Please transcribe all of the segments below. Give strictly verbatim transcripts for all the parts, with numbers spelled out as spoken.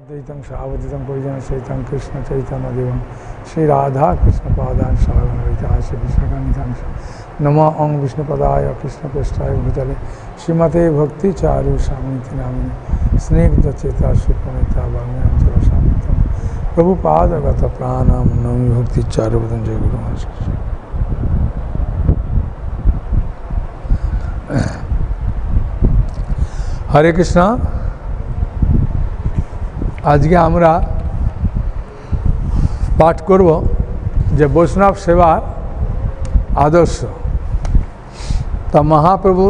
अद्वैतं सावधितं परिजन सहितं कृष्ण चैतन्य देवं श्री राधा कृष्ण पादान सागन विकास विशाखानिकांश नमो ओं विष्णुपदाय कृष्णपृष्ठाय भूतले श्रीमते भक्ति चारु स्वामिति नामिने स्निग्ध चेता सुपमिता वांग्मयं जलसामितं प्रभुपादगत प्राणं नौमि भक्ति चारुपदं जय गुरु महाराज। हरे कृष्णा। आज के आमरा पाठ करब जे वैष्णव सेवार आदर्श। ता महाप्रभु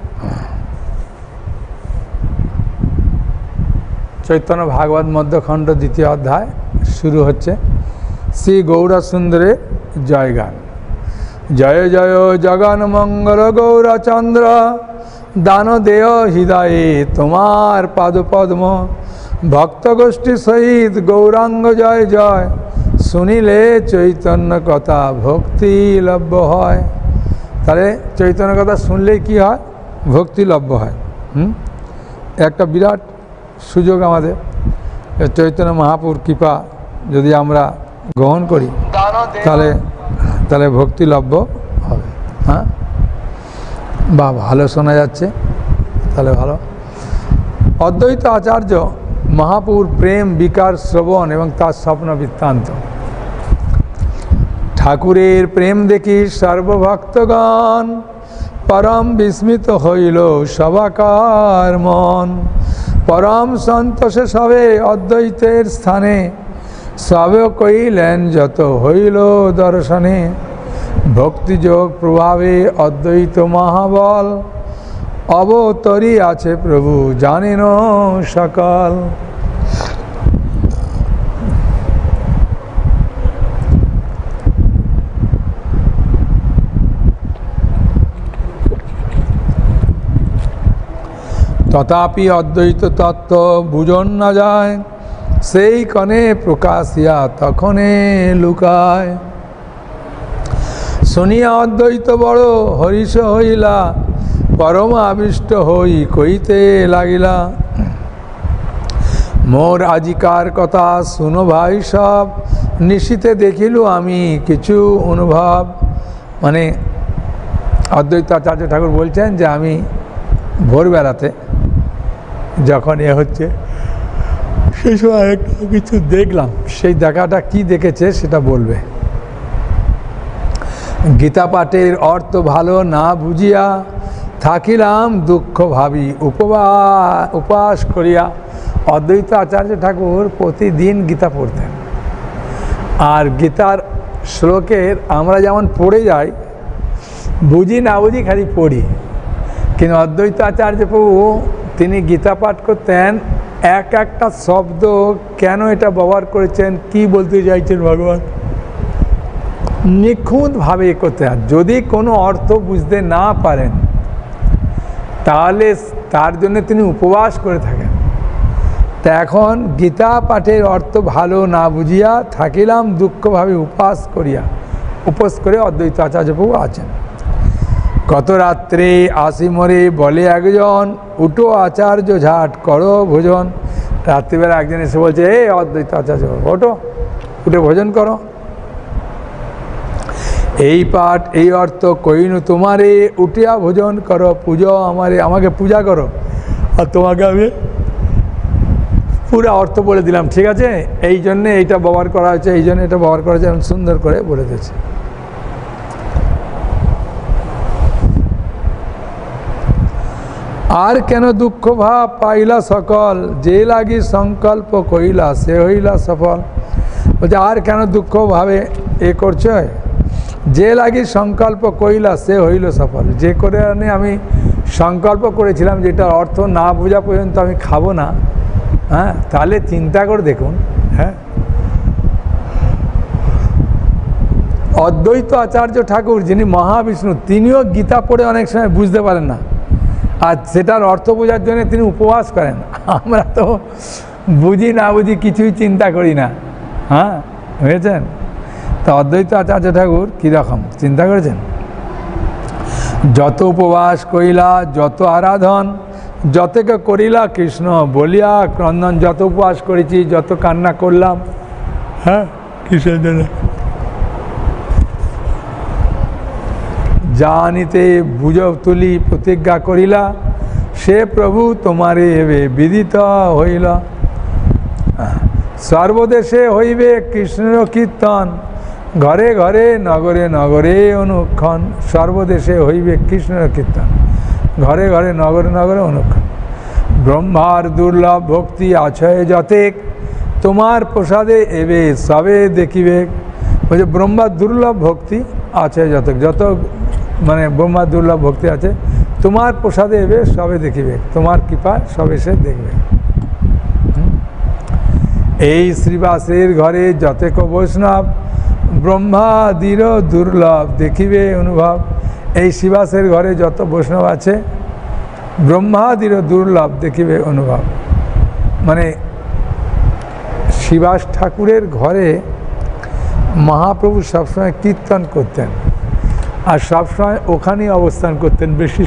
चैतन्य भागवत मध्यखंड द्वितीय अध्याय शुरू होच्छे श्री गौरा सुंदरे जयगान। जय जय जगन मंगल गौरा चंद्र दान देय हृदय तुम्हार पाद पद्म भक्त गोष्ठी सहित गौरांग जय जय सुनिले चैतन्य कथा भक्ति लभ्य है। ताहले चैतन्य कथा सुनले कि है भक्ति लभ्य है। एक बिराट सुयोग आमादेर चैतन्य महापुर कृपा यदि आमरा ग्रहण करी ताहले ताहले भक्ति लभ्य हबे। हाँ बा भालो शोना जाच्छे ताहले भालो। अद्वैत आचार्य महापुर प्रेम विकार श्रवण एवं तार स्वप्न वृत्तान्त। ठाकुरेर प्रेम देखी सर्वभक्तगण परम विस्मित हईल सबाकार मन परम सन्तोषे सबे अद्वैतेर स्थाने सबे कइलेन जत हईल दर्शने भक्तियोग प्रभावे अद्वैत महाबल अवतरी आछे प्रभु जानेन सकल। तथापि अद्वैत तत्व बुझन न जाए सेई कने प्रकाशिया तखने लुकाय। शुनिया अद्वैत बड़ हरिष हइला परम आविष्ट हई कइते लागिला मोर आजिकार कथा सुनो भाई सब निशिते देखिलु आमी किछु अनुभव। माने अद्वैत आचार्य ठाकुर बोलছেন যে আমি ভোরবেলাতে যখন এ হচ্ছে সেই সময় একটা কিছু দেখলাম, সেই দেখাটা কি দেখেছে সেটা বলবে। গীতা পাঠের অর্থ ভালো না বুঝিয়া থাকিলাম দুঃখ ভাবি উপবাস উপবাস করিয়া। অদ্বৈত আচার্য ঠাকুর প্রতিদিন গীতা পড়তেন আর গীতার শ্লোকের আমরা যেমন পড়ে যাই বুঝি না বুঝি খালি পড়ি, কিন্তু অদ্বৈত আচার্য প্রভু তিনি গীতা পাঠ করতেন এক একটা শব্দ কেন এটা ব্যবহার করেছেন কি বলতে চাইছেন ভগবান নিখুঁতভাবে করতে হয়। যদি কোনো অর্থ বুঝতে না পারেন তাহলে তার জন্য তিনি উপবাস করে থাকেন। তা এখন গীতা পাঠের অর্থ ভালো না বুঝিয়া থাকিলাম দুঃখভাবে উপবাস করিয়া উপোস করে অদ্বৈত আচার্য প্রভু আছেন। কত রাত্রে আসি মরে বলে একজন উঠো আচার্য ঝাট করো ভোজন। রাত্রিবেলা একজন এসে বলছে এই অদ্বৈত আচার্য ওঠো উঠে ভোজন করো। এই পাঠ এই অর্থ কইনু তোমারে উঠিয়া ভোজন করো পুজো আমারে আমাকে পূজা করো আর তোমাকে আমি পুরো অর্থ বলে দিলাম। ঠিক আছে, এই জন্যে এইটা ব্যবহার করা হয়েছে, এই জন্য এটা ব্যবহার করা হয়েছে, সুন্দর করে বলে দিয়েছে। আর কেন দুঃখ ভাব পাইলা সকল যে লাগি সংকল্প কইলা সে হইলা সফল। বলছে আর কেন দুঃখ ভাবে এ করছে যে লাগি সংকল্প কইলা সে হইল সফল। যে করে আমি সংকল্প করেছিলাম যেটার অর্থ না বোঝা পর্যন্ত আমি খাবো না, হ্যাঁ তাহলে চিন্তা করে দেখুন। হ্যাঁ অদ্বৈত আচার্য ঠাকুর যিনি মহাবিষ্ণু তিনিও গীতা পড়ে অনেক সময় বুঝতে পারেন না আর সেটার অর্থ বোঝার জন্য তিনি উপবাস করেন। আমরা তো বুঝি না বুঝি কিছুই চিন্তা করি না। হ্যাঁ বুঝেছেন? তা অদ্বৈত আচার্য ঠাকুর কীরকম চিন্তা করেছেন? যত উপবাস কইলা যত আরাধন যতকে করিলা কৃষ্ণ বলিয়া ক্রন্দন, যত উপবাস করেছি, যত কান্না করলাম, হ্যাঁ কিসের জন্য? জানিতে বুঝ তুলি প্রতিজ্ঞা করিলা, সে প্রভু তোমারে এবে বিদিত হইল। সর্বদেশে হইবে কৃষ্ণের কীর্তন, ঘরে ঘরে নগরে নগরে অনুক্ষণ। সর্বদেশে হইবে কৃষ্ণের কীর্তন, ঘরে ঘরে নগরে নগরে অনুক্ষণ। ব্রহ্মার দুর্লভ ভক্তি আছে যতেক, তোমার প্রসাদে এবে সবে দেখিবে। বলছে ব্রহ্মার দুর্লভ ভক্তি আছে যতক, যত মানে ব্রহ্মার দুর্লভ ভক্তি আছে, তোমার প্রসাদে এবে সবে দেখিবে, তোমার কৃপা সবে সে দেখবে। এই শ্রীবাসের ঘরে যতেক বৈষ্ণব, ব্রহ্মাদির দুর্লভ দেখিবে অনুভব। এই শ্রীবাসের ঘরে যত বৈষ্ণব আছে, ব্রহ্মাদির দুর্লভ দেখিবে অনুভব। মানে শ্রীবাস ঠাকুরের ঘরে মহাপ্রভু সবসময় কীর্তন করতেন, আর সবসময় ওখানেই অবস্থান করতেন বেশি।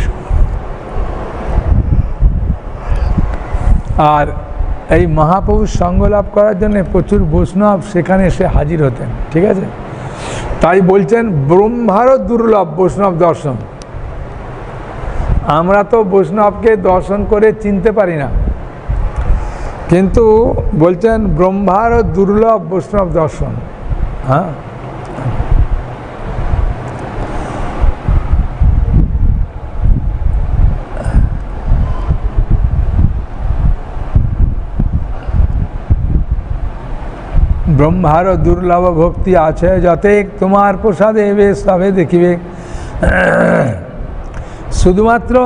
আর এই মহাপ্রভুর সঙ্গ লাভ করার জন্য প্রচুর বৈষ্ণব সেখানে এসে হাজির হতেন, ঠিক আছে? তাই বলছেন ব্রহ্মারও দুর্লভ বৈষ্ণব দর্শন। আমরা তো বৈষ্ণবকে দর্শন করে চিনতে পারি না, কিন্তু বলছেন ব্রহ্মারও দুর্লভ বৈষ্ণব দর্শন। হ্যাঁ, ব্রহ্মার দুর্লভ ভক্তি আছে যতেক, তোমার প্রসাদে এবে সবে দেখিবে। শুধুমাত্র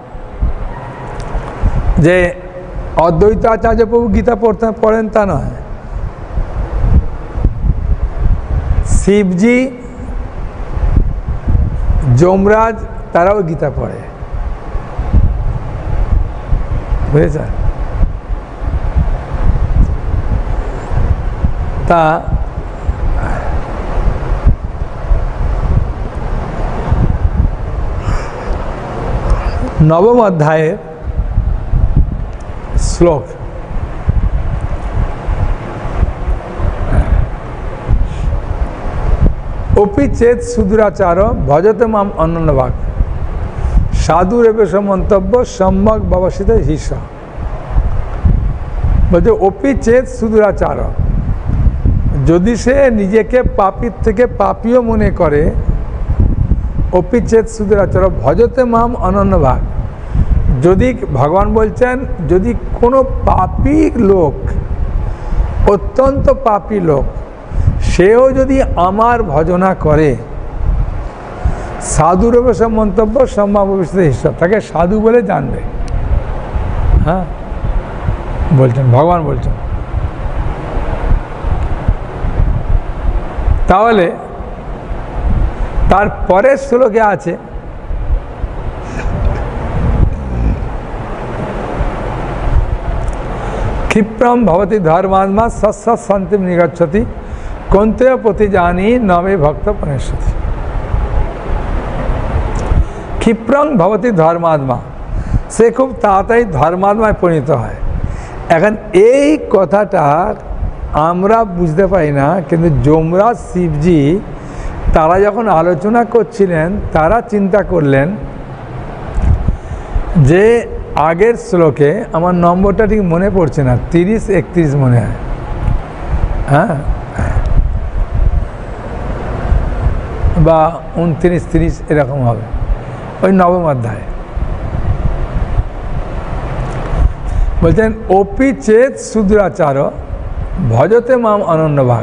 যে অদ্বৈত আচার্য প্রভু গীতা পড়তে পড়েন তা নয়, শিবজি, যমরাজ তারাও গীতা পড়ে, বুঝেছেন? তা নবম অধ্যায়ের শ্লোক, অপি চেত সুদূরাচার ভজতে মাম অনন্যভাগ, সাধুর এবেশ মন্তব্য সম্যক ব্যবস্থিত হিসা। বলছে অপি চেত সুদূরাচার, যদি সে নিজেকে পাপীর থেকে পাপীও মনে করে, অপি চেত সুদূরাচার ভজতে মাম অনন্যভাগ। যদি ভগবান বলছেন যদি কোনো পাপী লোক, অত্যন্ত পাপী লোক, সেও যদি আমার ভজনা করে, সাধুর অবশ্য মন্তব্য সম্ভাবস্থিত হিসাব, তাকে সাধু বলে জানবে। হ্যাঁ বলছেন, ভগবান বলছেন। তাহলে তার পরের শ্লোকে আছে ক্ষিপ্রম ভবতি ধর্মাত্মা সৎসৎ শান্তিম নিগচ্ছতি, কন্তেয় প্রতি জানি নমে ভক্ত পনেশ্বতী। ক্ষিপ্রং ভবতি ধর্মাত্মা, সে খুব তাড়াতাড়ি ধর্মাত্মায় পরিণত হয়। এখন এই কথাটা আমরা বুঝতে পারি না, কিন্তু যমরাজ শিবজি তারা যখন আলোচনা করছিলেন, তারা চিন্তা করলেন যে আগের শ্লোকে, আমার নম্বরটা ঠিক মনে পড়ছে না, তিরিশ একত্রিশ মনে হয়, হ্যাঁ, বা উনত্রিশ তিরিশ এরকম হবে, ওই নবম অধ্যায় বলছেন অপি চেত সুদূরাচার ভজতে মাম অনন্যভাগ,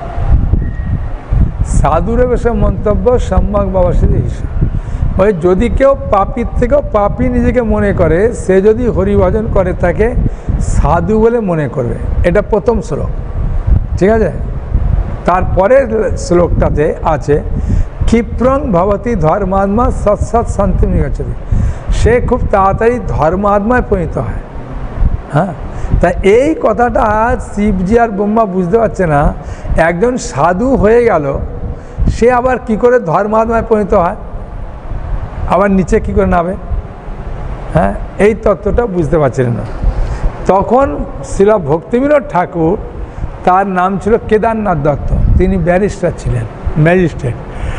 সাধুর বেশে মন্তব্য সম্যক ব্যবস্থিত হিসাব। ওই যদি কেউ পাপীর থেকেও পাপী নিজেকে মনে করে, সে যদি হরিভজন করে তাকে সাধু বলে মনে করবে। এটা প্রথম শ্লোক, ঠিক আছে? তারপরের শ্লোকটাতে আছে ক্ষিপ্রং ভবতি ধর্মাত্মা সৎসৎ শান্তি নিগচ্ছতি, সে খুব তাড়াতাড়ি ধর্মাত্মায় পরিণত হয়। হ্যাঁ, তা এই কথাটা শিবজি আর ব্রহ্মা বুঝতে পারছে না, একজন সাধু হয়ে গেল, সে আবার কি করে ধর্মাত্মায় পরিণত হয়, আবার নিচে কি করে নামে? হ্যাঁ, এই তত্ত্বটা বুঝতে পারছিলেন না। তখন শ্রীল ভক্তিবিনোদ ঠাকুর, তার নাম ছিল কেদারনাথ দত্ত, তিনি ব্যারিস্টার ছিলেন, ম্যাজিস্ট্রেট।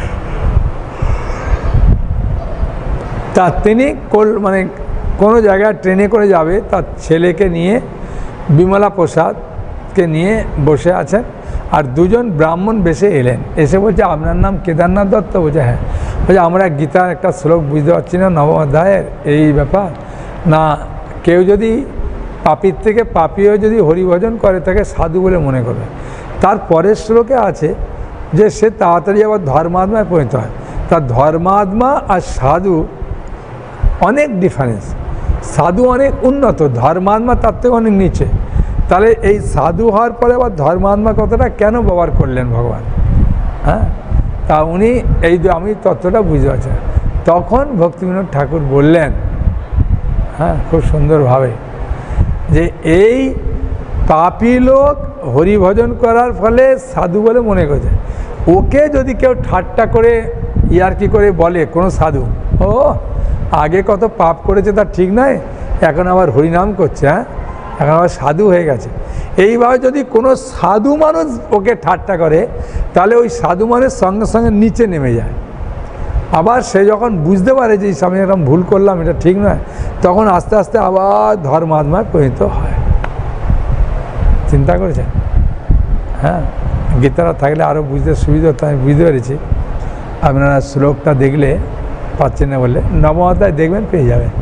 তা তিনি কোল মানে কোনো জায়গায় ট্রেনে করে যাবে, তার ছেলেকে নিয়ে বিমলা প্রসাদকে নিয়ে বসে আছেন, আর দুজন ব্রাহ্মণ বেশে এলেন, এসে বলছে আপনার নাম কেদারনাথ দত্ত? বলছে হ্যাঁ। বলছে আমরা গীতার একটা শ্লোক বুঝতে পারছি না, নবম অধ্যায়ের এই ব্যাপার না, কেউ যদি পাপীর থেকে পাপীও যদি হরিভজন করে তাকে সাধু বলে মনে করবে। তার পরের শ্লোকে আছে যে সে তাড়াতাড়ি আবার ধর্মাত্মায় পরিণত হয়। তার ধর্মাত্মা আর সাধু অনেক ডিফারেন্স, সাধু অনেক উন্নত, ধর্মাত্মা তার থেকে অনেক নিচে। তাহলে এই সাধু হওয়ার পরে আবার ধর্মাত্মা কথাটা কেন ব্যবহার করলেন ভগবান? হ্যাঁ, তা উনি এই আমি তত্ত্বটা বুঝতে পারছেন। তখন ভক্তিবিনোদ ঠাকুর বললেন, হ্যাঁ খুব সুন্দরভাবে, যে এই পাপী লোক হরিভজন করার ফলে সাধু বলে মনে করছে, ওকে যদি কেউ ঠাট্টা করে ইয়ার্কি করে বলে কোনো সাধু, ও আগে কত পাপ করেছে তার ঠিক নয়, এখন আবার হরিনাম করছে, হ্যাঁ এখন আবার সাধু হয়ে গেছে, এইভাবে যদি কোনো সাধু মানুষ ওকে ঠাট্টা করে, তাহলে ওই সাধু মানুষ সঙ্গে সঙ্গে নিচে নেমে যায়। আবার সে যখন বুঝতে পারে যে আমি এরকম ভুল করলাম, এটা ঠিক নয়, তখন আস্তে আস্তে আবার ধর্মাত্মায় পরিণত হয়। চিন্তা করেছেন? হ্যাঁ, গীতাটা থাকলে আরও বুঝতে সুবিধা হতো, আমি বুঝতে পেরেছি। আপনারা শ্লোকটা দেখলে পাচ্ছেন না বললে নবম অধ্যায় দেখবেন, পেয়ে যাবেন।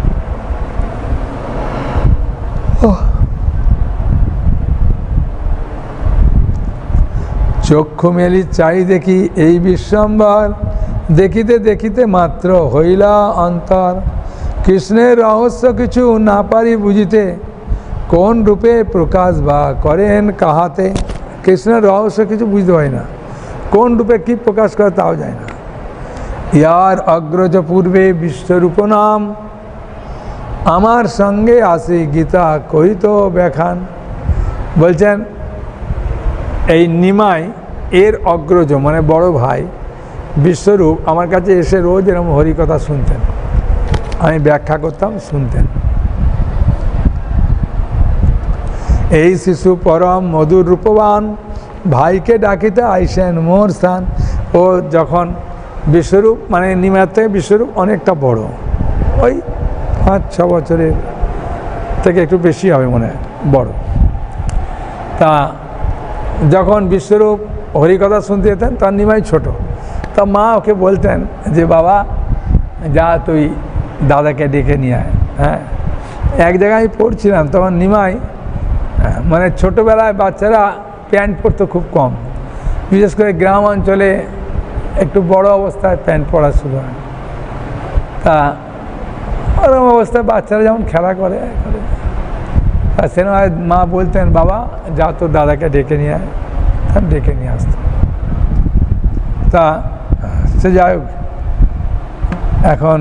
চক্ষু মেলি চাই দেখি এই বিশ্বম্বর, দেখিতে দেখিতে মাত্র হইলা অন্তর, কৃষ্ণের রহস্য কিছু না পারি বুঝিতে, কোন রূপে প্রকাশ বা করেন কাহাতে। কৃষ্ণের রহস্য কিছু বুঝতে পারি না, কোন রূপে কি প্রকাশ করে তাও যায় না। ইয়ার অগ্রজ পূর্বে বিশ্বরূপ নাম, আমার সঙ্গে আসি গীতা কহিত ব্যাখ্যান। বলছেন এই নিমাই এর অগ্রজ মানে বড় ভাই বিশ্বরূপ আমার কাছে এসে রোজ এরকম হরিকথা শুনতেন, আমি ব্যাখ্যা করতাম, শুনতেন। এই শিশু পরম মধুর রূপবান, ভাইকে ডাকিতে আইসেন মোর স্থান। ও যখন বিশ্বরূপ মানে নিমার থেকে বিশ্বরূপ অনেকটা বড়, ওই পাঁচ ছ বছরের থেকে একটু বেশি হবে মনে হয় বড়। তা যখন বিশ্বরূপ হরিকথা শুনতে যেতেন তার নিমাই ছোট, তা মা ওকে বলতেন যে বাবা যা তুই দাদাকে ডেকে নিয়ে আয়। হ্যাঁ, এক জায়গায় পড়ছিলাম তখন নিমাই মানে ছোটোবেলায় বাচ্চারা প্যান্ট পরতো খুব কম, বিশেষ করে গ্রাম অঞ্চলে একটু বড় অবস্থায় প্যান্ট পরা শুরু হয়। তা ওরকম অবস্থায় বাচ্চারা যেমন খেলা করে করে তা সেরকম মা বলতেন বাবা যা তোর দাদাকে ডেকে নিয়ে আয়, তা ডেকে নিয়ে আসত। তা সে যাই হোক, এখন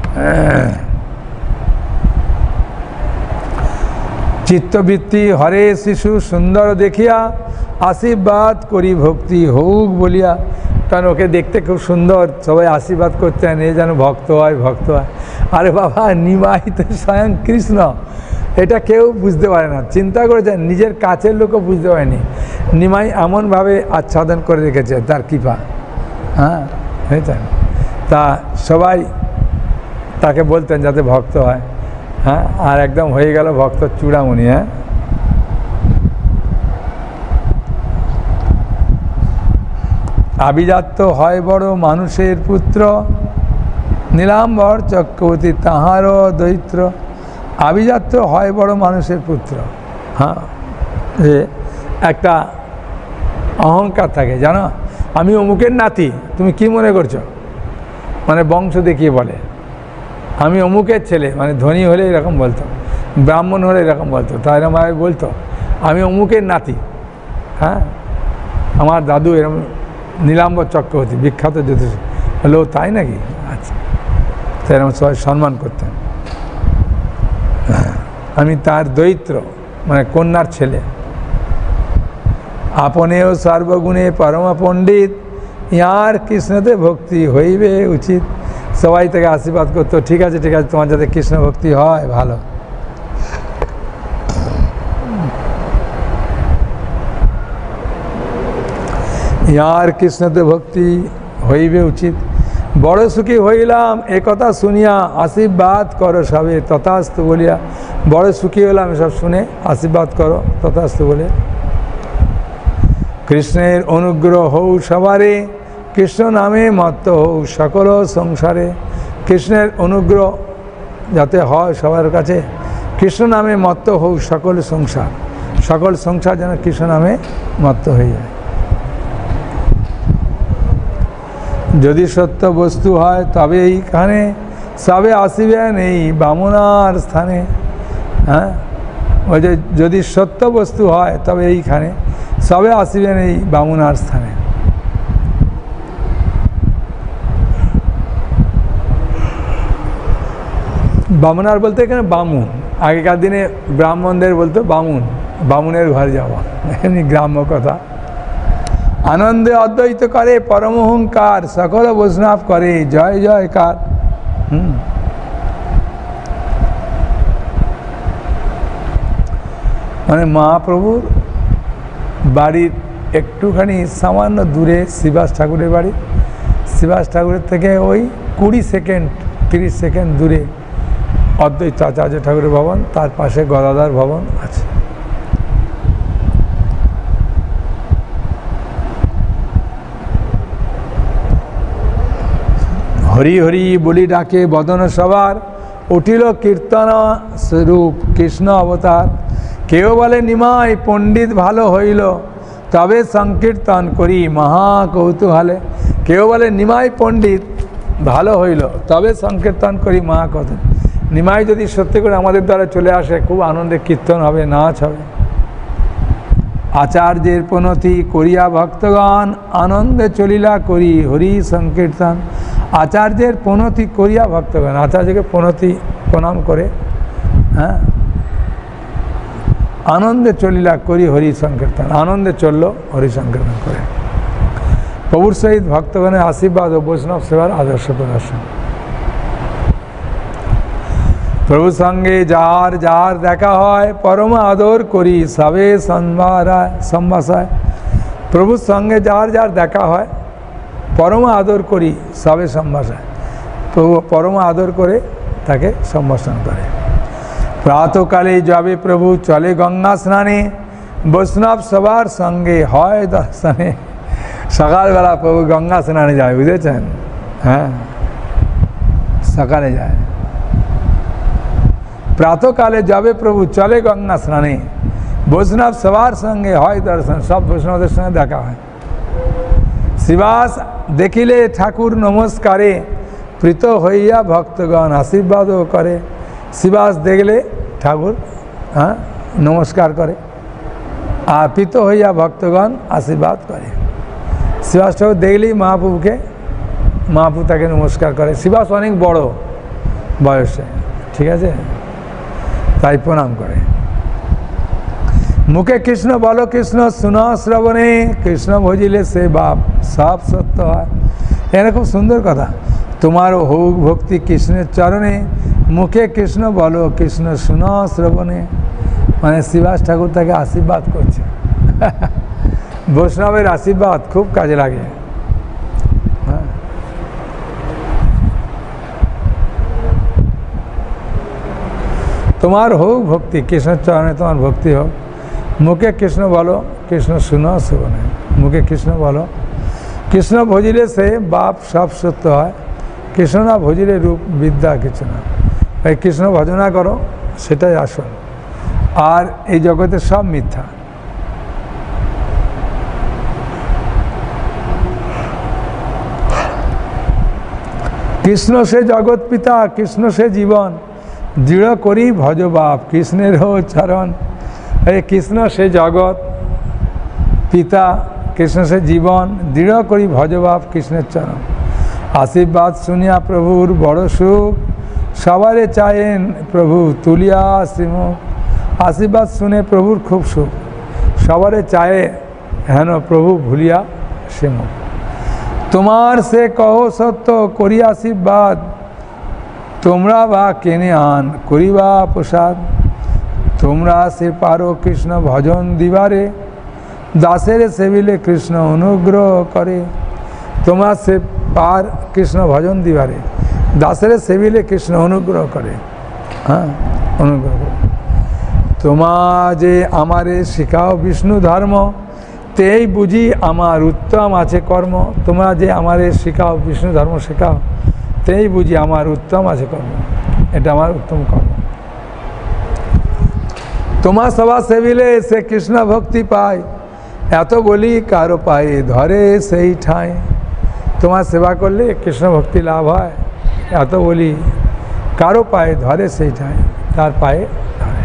চিত্তবৃত্তি হরে শিশু সুন্দর দেখিয়া, আশীর্বাদ করি ভক্তি হোক বলিয়া। কারণ ওকে দেখতে খুব সুন্দর, সবাই আশীর্বাদ করতেন এ যেন ভক্ত হয় ভক্ত হয়। আরে বাবা নিমাই তো স্বয়ং কৃষ্ণ, এটা কেউ বুঝতে পারে না। চিন্তা করেছেন নিজের কাছের লোকও বুঝতে পারেনি, নিমাই এমনভাবে আচ্ছাদন করে রেখেছে তার কৃপা। হ্যাঁ বুঝেছেন, তা সবাই তাকে বলতেন যাতে ভক্ত হয়। হ্যাঁ, আর একদম হয়ে গেল ভক্ত চূড়ামণি। হ্যাঁ, আভিজাত্য হয় বড় মানুষের পুত্র, নীলাম্বর চক্রবর্তী তাহারও দৈত্র। আভিজাত্য হয় বড় মানুষের পুত্র। হ্যাঁ, যে একটা অহংকার থাকে, জানো আমি অমুকের নাতি, তুমি কি মনে করছো, মানে বংশ দেখিয়ে বলে আমি অমুকের ছেলে, মানে ধনী হলে এরকম বলতো, ব্রাহ্মণ হলে এরকম বলতো, তাই আমার বলতো আমি অমুকের নাতি। হ্যাঁ, আমার দাদু এরকম নীলাম্বর চক্রবর্তী বিখ্যাত জ্যোতিষ। বললো তাই নাকি, আচ্ছা, তাই এরকম সবাই সম্মান করতেন। আমি তার দৈত্র মানে কন্যার ছেলে। আপনেও সর্বগুণে পরম পণ্ডিত, ইয়ার কৃষ্ণতে ভক্তি হইবে উচিত। সবাই তাকে আশীর্বাদ করতো, ঠিক আছে ঠিক আছে তোমার যাতে কৃষ্ণ ভক্তি হয় ভালো। ইয়ার কৃষ্ণতে ভক্তি হইবে উচিত। বড় সুখী হইলাম এ কথা শুনিয়া আশীর্বাদ করো সবে তথাস্তু বলিয়া। বড় সুখী হলাম এসব শুনে আশীর্বাদ করো তথাস্তু বলে। কৃষ্ণের অনুগ্রহ হও সবারে, কৃষ্ণ নামে মত্ত হও সকল সংসারে। কৃষ্ণের অনুগ্রহ যাতে হয় সবার কাছে, কৃষ্ণ নামে মত্ত হও সকল সংসার। সকল সংসার যেন কৃষ্ণ নামে মত্ত হয়ে যায়। যদি সত্য বস্তু হয় তবে এইখানে সবে আসিবেন এই বামুনার স্থানে। হ্যাঁ, ওই যে যদি সত্য বস্তু হয় তবে এইখানে সবে আসিবেন এই বামুনার স্থানে। বামুনার বলতে এখানে বামুন, আগেকার দিনে ব্রাহ্মণদের বলতো বামুন, বামুনের ঘর যাওয়া, এমনি গ্রাম্য কথা। আনন্দে অদ্বৈত করে পরমহংকার, সকল বৈষ্ণব করে জয় জয়কার। হুম মানে মহাপ্রভুর বাড়ির একটুখানি সামান্য দূরে শ্রীবাস ঠাকুরের বাড়ি। শ্রীবাস ঠাকুরের থেকে ওই কুড়ি সেকেন্ড তিরিশ সেকেন্ড দূরে অদ্বৈত আচার্য ঠাকুরের ভবন, তার পাশে গদাধর ভবন আছে। হরি হরি বলি ডাকে বদন সবার, উঠিল কীর্তন স্বরূপ কৃষ্ণ অবতার। কেউ বলে নিমাই পণ্ডিত ভালো হইল, তবে সংকীর্তন করি মহা কৌতূহলে। কেউ বলে নিমাই পণ্ডিত ভালো হইল, তবে সংকীর্তন করি মহা কৌতূহল। নিমাই যদি সত্যি করে আমাদের দ্বারা চলে আসে, খুব আনন্দে কীর্তন হবে, নাচ হবে। আচার্যের প্রণতি করিয়া ভক্তগণ, আনন্দে চলিলা করি হরি সংকীর্তন। আচার্যের প্রণতি করিয়া ভক্তগণ, আচার্যকে প্রণতি প্রণাম করে, হ্যাঁ, আনন্দে চলিলা করি হরি সংকীর্তন। আনন্দে চলল হরি সংকীর্তন করে। প্রভুর সহিত ভক্তগণের আশীর্বাদ ও বৈষ্ণব সেবার আদর্শ প্রদর্শন। প্রভুর সঙ্গে যার যার দেখা হয়, পরম আদর করি সবে সম্ভাষায়। প্রভুর সঙ্গে যার যার দেখা হয়, পরম আদর করি সবে সম্ভাষায়। প্রভু পরম আদর করে তাকে সম্ভাষণ করে। প্রাতকালে যাবে প্রভু চলে গঙ্গা স্নানে, বৈষ্ণব সবার সঙ্গে হয় দর্শনে। সকালবেলা প্রভু গঙ্গা স্নানে যায়, বুঝেছেন? হ্যাঁ, সকালে যায়। প্রাতকালে যাবে প্রভু চলে গঙ্গা স্নানে, বৈষ্ণব সবার সঙ্গে হয় দর্শন। সব বৈষ্ণবদের সঙ্গে দেখা হয়। শ্রীবাস দেখিলে ঠাকুর নমস্কারে, প্রীত হইয়া ভক্তগণ আশীর্বাদও করে। শ্রীবাস দেখলে ঠাকুর হ্যাঁ নমস্কার করে, আর প্রীত হইয়া ভক্তগণ আশীর্বাদ করে। শ্রীবাস ঠাকুর দেখলেই মহাপ্রভুকে, মহাপ্রভু তাকে নমস্কার করে। শ্রীবাস অনেক বড় বয়সে, ঠিক আছে, তাই প্রণাম করে। মুখে কৃষ্ণ বলো কৃষ্ণ শুন শ্রবণে, কৃষ্ণ ভজিলে সে বাপ সব সত্য হয়। এখানে খুব সুন্দর কথা। তোমার হোক ভক্তি কৃষ্ণের চরণে, মুখে কৃষ্ণ বলো কৃষ্ণ শুন শ্রবণে। মানে শ্রীবাস ঠাকুর তাকে আশীর্বাদ করছে। বৈষ্ণবের আশীর্বাদ খুব কাজে লাগে। হ্যাঁ, তোমার হোক ভক্তি কৃষ্ণের চরণে, তোমার ভক্তি হোক। মুখে কৃষ্ণ বলো কৃষ্ণ শুন শ্রবণে। মুখে কৃষ্ণ বলো, কৃষ্ণ ভজিলে সে বাপ সব সত্য হয়। কৃষ্ণ না ভজিলে রূপ বিদ্যা কিছু না। এই কৃষ্ণ ভজনা করো, সেটাই আসল। আর এই জগতে সব মিথ্যা। কৃষ্ণ সে জগৎ পিতা, কৃষ্ণ সে জীবন, দৃঢ় করি ভজ বাপ কৃষ্ণের চরণ। এই কৃষ্ণ সে জগৎ পিতা, কৃষ্ণ সে জীবন, দৃঢ় করি ভজ বাপ কৃষ্ণের চরণ। আশীর্বাদ শুনিয়া প্রভুর বড় সুখ, সবারে চায়েন প্রভু তুলিয়া শ্রীমুখ। আশীর্বাদ শুনে প্রভুর খুব সুখ, সবারে চায়ে হেন প্রভু ভুলিয়া শ্রীমুখ। তোমার সে কহ সত্য করি আশীর্বাদ, তোমরা বা কেনে আন করিবা প্রসাদ। তোমরা সে পারো কৃষ্ণ ভজন দিবারে, দাসের সেবিলে কৃষ্ণ অনুগ্রহ করে। তোমরা সে পার কৃষ্ণ ভজন দিবারে, দাসের সেবিলে কৃষ্ণ অনুগ্রহ করে। হ্যাঁ, অনুগ্রহ করে। তোমা যে আমারে শিখাও বিষ্ণু ধর্ম, তেই বুঝি আমার উত্তম আছে কর্ম। তোমরা যে আমারে শিখাও বিষ্ণু ধর্ম শেখাও, তেই বুঝি আমার উত্তম আছে কর্ম। এটা আমার উত্তম কর্ম। তোমার সভা সেবিলে সে কৃষ্ণ ভক্তি পায়, এত বলি কারো পায়ে ধরে সেই ঠাঁই। তোমার সেবা করলে কৃষ্ণ ভক্তি লাভ হয়, এত বলি কারো পায়ে ধরে সেই ঠাঁই, তার পায়ে ধরে।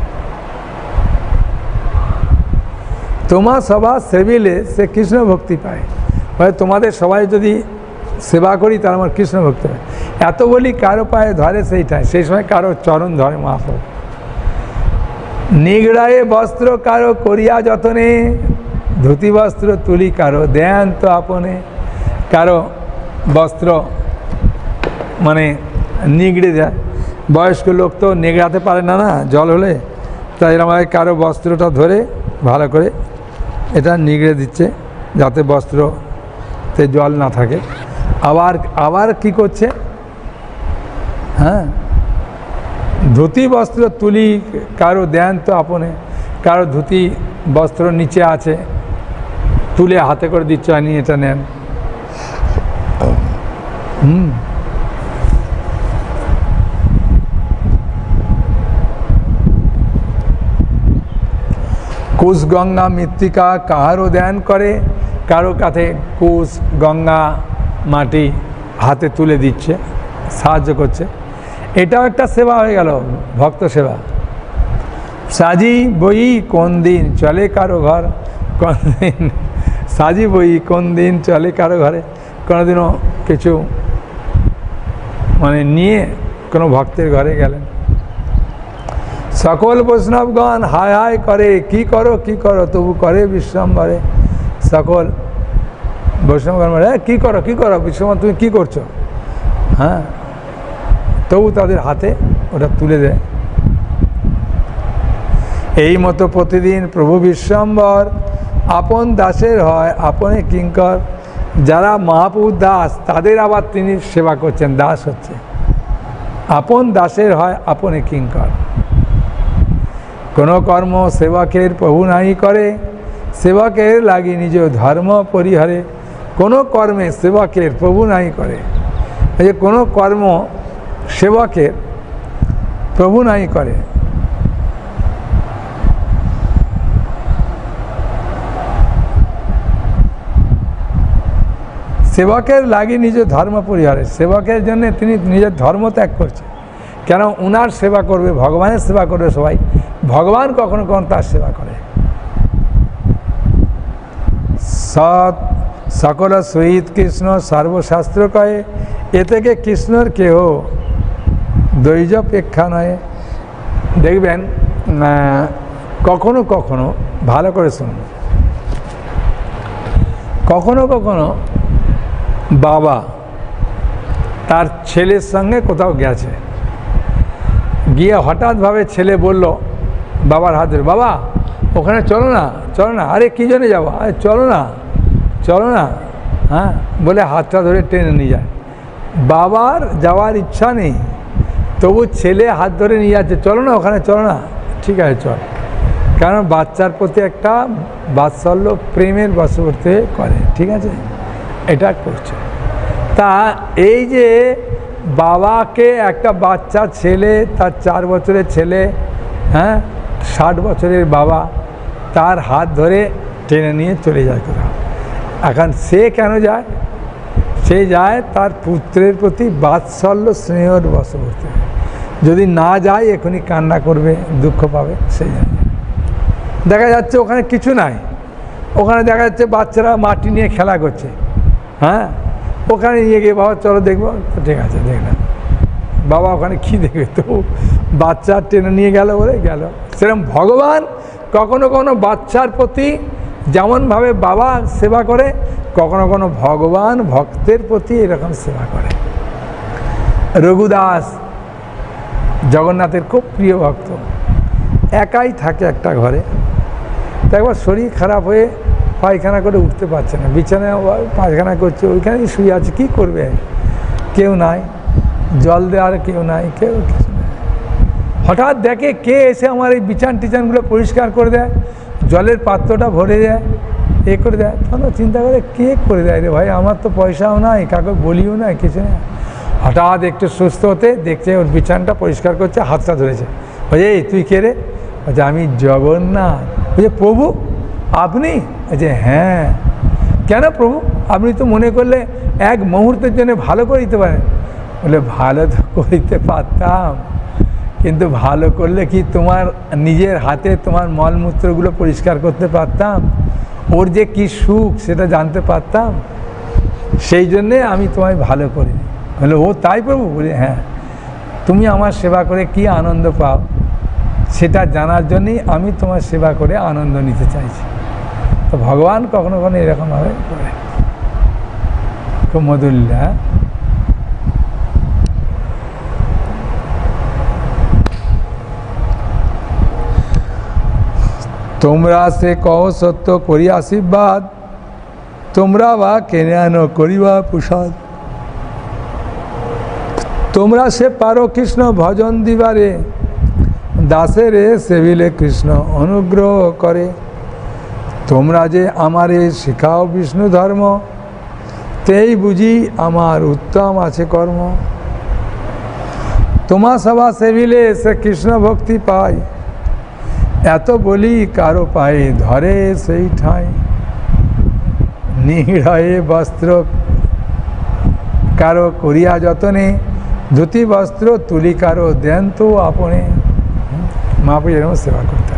তোমার সভা সেবিলে সে কৃষ্ণ ভক্তি পায়, মানে তোমাদের সবাই যদি সেবা করি তার আমার কৃষ্ণ ভক্তি হয়। এত বলি কারো পায়ে ধরে সেই ঠাঁই, সেই সময় কারো চরণ ধরে মহাপ্রভু। নিগড়ায়ে বস্ত্র কারো করিয়া যতনে, ধুতি বস্ত্র তুলি কারো দেন তো আপনে। কারো বস্ত্র মানে নিগড়ে যায়, বয়স্ক লোক তো নিগড়াতে পারে না, না জল হলে, তাই এরকম কারো বস্ত্রটা ধরে ভালো করে এটা নিগড়ে দিচ্ছে যাতে বস্ত্রতে জল না থাকে। আবার আবার কি করছে, হ্যাঁ, ধুতি বস্ত্র তুলি কারো দেন তো আপনে। কারো ধুতি বস্ত্র নিচে আছে, তুলে হাতে করে দিচ্ছে, আনি এটা নেন। হুম কুশ গঙ্গা মৃত্তিকা কাহারও ধ্যান করে, কারো কাছে কুশ গঙ্গা মাটি হাতে তুলে দিচ্ছে, সাহায্য করছে। এটাও একটা সেবা হয়ে গেল, ভক্ত সেবা। সাজি বই কোন দিন চলে কারো ঘর, কোন দিন সাজি বই কোন দিন চলে কারো ঘরে। কোনোদিনও কিছু মানে নিয়ে কোনো ভক্তের ঘরে গেলেন, সকল বৈষ্ণবগণ হায় হায় করে, কি করো কি করো তবু করে বিশ্বম্বরে। সকল বৈষ্ণবগণ বলে কী করো কী করো বিশ্বম্বর, তুমি কী করছো, হ্যাঁ, তবু তাদের হাতে ওটা তুলে দেয়। এই মতো প্রতিদিন প্রভু বিশ্বম্বর আপন দাসের হয় আপনে কিঙ্কর। যারা মহাপ্রভুর দাস তাদের আবার তিনি সেবা করছেন, দাস হচ্ছে। আপন দাসের হয় আপনে কিঙ্কর। কোনো কর্ম সেবকের প্রভু নাই করে, সেবকের লাগি নিজ ধর্ম পরিহারে। কোনো কর্মে সেবকের প্রভু নাই করে, এই যে কোনো কর্ম সেবকের প্রভু নাই করে। সেবকের লাগি নিজ ধর্ম পরিহারে, সেবকের জন্য তিনি নিজের ধর্ম ত্যাগ করছেন। কেন উনার সেবা করবে, ভগবানের সেবা করবে সবাই, ভগবান কখনো কখনো তার সেবা করে। সৎ সকল সহিত কৃষ্ণ সর্বশাস্ত্র কয়ে, এ থেকে কৃষ্ণর কেহ দৈজপেক্ষা নয়। দেখবেন কখনো কখনো, ভালো করে শুনুন, কখনো কখনো বাবা তার ছেলের সঙ্গে কোথাও গেছে, গিয়ে হঠাৎভাবে ছেলে বলল বাবার হাত ধরে, বাবা ওখানে চলো না চলো না। আরে কী জন্য যাবো, আরে চলো না চলো না, হ্যাঁ বলে হাতটা ধরে টেনে নিয়ে যায়। বাবার যাওয়ার ইচ্ছা নেই, তবু ছেলে হাত ধরে নিয়ে যাচ্ছে, চলো না ওখানে চলো না, ঠিক আছে চল। কারণ বাচ্চার প্রতি একটা বাৎসল্য প্রেমের বশবর্তী করে, ঠিক আছে, এটা করছে। তা এই যে বাবাকে একটা বাচ্চা ছেলে, তার চার বছরের ছেলে, হ্যাঁ ষাট বছরের বাবা, তার হাত ধরে টেনে নিয়ে চলে যায় কোথাও। এখন সে কেন যায়, সে যায় তার পুত্রের প্রতি বাৎসল্য স্নেহর বশবর্তী। যদি না যায় এখনই কান্না করবে, দুঃখ পাবে, সেই জন্য। দেখা যাচ্ছে ওখানে কিছু নাই, ওখানে দেখা যাচ্ছে বাচ্চারা মাটি নিয়ে খেলা করছে, হ্যাঁ ওখানে নিয়ে গিয়ে বাবা চলো দেখবো, তো ঠিক আছে দেখলাম। বাবা ওখানে কী দেখবে, তো বাচ্চা টেনে নিয়ে গেল বলে গেল। সেরকম ভগবান কখনো কখনো বাচ্চার প্রতি যেমনভাবে বাবা সেবা করে, কখনো কোনো ভগবান ভক্তের প্রতি এরকম সেবা করে। রঘুদাস জগন্নাথের খুব প্রিয় ভক্ত, একাই থাকে একটা ঘরে। তো একবার শরীর খারাপ হয়ে পায়খানা করে উঠতে পারছে না, বিছানায় পায়খানা করছে, ওইখানেই শুয়ে আছে, কী করবে, কেউ নাই, জল দেওয়ার কেউ নাই, কেউ কিছু নেই। হঠাৎ দেখে কে এসে আমার এই বিছান টিছানগুলো পরিষ্কার করে দেয়, জলের পাত্রটা ভরে দেয়, এ করে দেয়। তখন চিন্তা করে কে করে দেয় রে ভাই, আমার তো পয়সাও নাই, কাউকে বলিও নাই, কিছু না। হঠাৎ একটু সুস্থ হতে দেখছে ওর বিছানটা পরিষ্কার করছে, হাতটা ধরেছে, বলছে এই তুই কে রে? বলছে আমি জগন্নাথ। বলছে প্রভু আপনি? বলছে হ্যাঁ। কেন প্রভু? আপনি তো মনে করলে এক মুহূর্তের জন্য ভালো করে দিতে পারেন। বলে ভালো তো করিতে পারতাম, কিন্তু ভালো করলে কি তোমার নিজের হাতে তোমার মলমূত্রগুলো পরিষ্কার করতে পারতাম? ওর যে কী সুখ সেটা জানতে পারতাম, সেই জন্যে আমি তোমায় ভালো করি। বলে ও তাই প্রভু? বলি হ্যাঁ। তুমি আমার সেবা করে কি আনন্দ পাও সেটা জানার জন্যই আমি তোমার সেবা করে আনন্দ নিতে চাইছি। তো ভগবান কখনো কখনো এরকমভাবে করে, খুব মধুল্যা। তোমরা সে কহ সত্য করি আশীর্বাদ, তোমরা বা কেনে আনো করিবা প্রসাদ। তোমরা সে পারো কৃষ্ণ ভজন দিবারে, দাসেরে সেবিলে কৃষ্ণ অনুগ্রহ করে। তোমরা যে আমারে শিখাও বিষ্ণু ধর্ম, তেই বুঝি আমার উত্তম আছে কর্ম। তোমার সভা সেবিলে সে কৃষ্ণ ভক্তি পায়, এত বলি কারো পায়ে ধরে সেই ঠাঁই। নিহড়ে বস্ত্র কারো করিয়া যতনে, ধুতি বস্ত্র তুলি কারো দেন তো আপনে। মহাপ্রভু এরকম সেবা করতেন।